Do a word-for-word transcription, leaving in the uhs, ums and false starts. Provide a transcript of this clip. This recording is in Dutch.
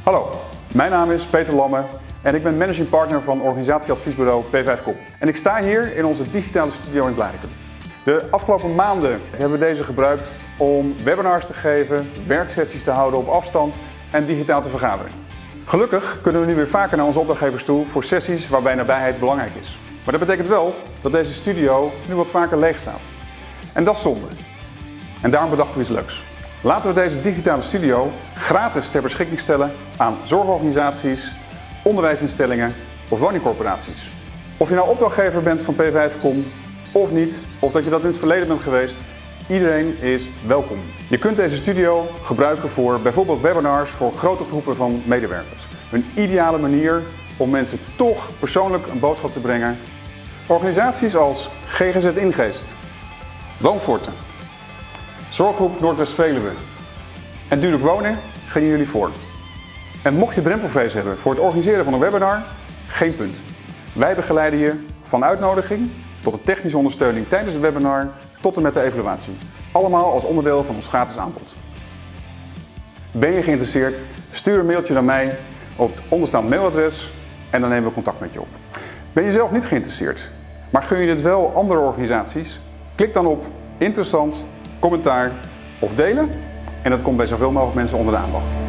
Hallo, mijn naam is Peter Lamme en ik ben managing partner van organisatieadviesbureau P vijf Com. En ik sta hier in onze digitale studio in Blaricum. De afgelopen maanden hebben we deze gebruikt om webinars te geven, werksessies te houden op afstand en digitaal te vergaderen. Gelukkig kunnen we nu weer vaker naar onze opdrachtgevers toe voor sessies waarbij nabijheid belangrijk is. Maar dat betekent wel dat deze studio nu wat vaker leeg staat. En dat is zonde. En daarom bedachten we iets leuks. Laten we deze digitale studio gratis ter beschikking stellen aan zorgorganisaties, onderwijsinstellingen of woningcorporaties. Of je nou opdrachtgever bent van P vijf Com of niet, of dat je dat in het verleden bent geweest, iedereen is welkom. Je kunt deze studio gebruiken voor bijvoorbeeld webinars voor grote groepen van medewerkers. Een ideale manier om mensen toch persoonlijk een boodschap te brengen. Organisaties als G G Z Ingeest, Woonforten, Zorggroep Noordwest-Veluwe en Duurlijk Wonen gingen jullie voor. En mocht je drempelvrees hebben voor het organiseren van een webinar, geen punt. Wij begeleiden je van uitnodiging tot de technische ondersteuning tijdens het webinar tot en met de evaluatie. Allemaal als onderdeel van ons gratis aanbod. Ben je geïnteresseerd? Stuur een mailtje naar mij op het onderstaande mailadres en dan nemen we contact met je op. Ben je zelf niet geïnteresseerd, maar gun je dit wel andere organisaties? Klik dan op interessant, commentaar of delen en dat komt bij zoveel mogelijk mensen onder de aandacht.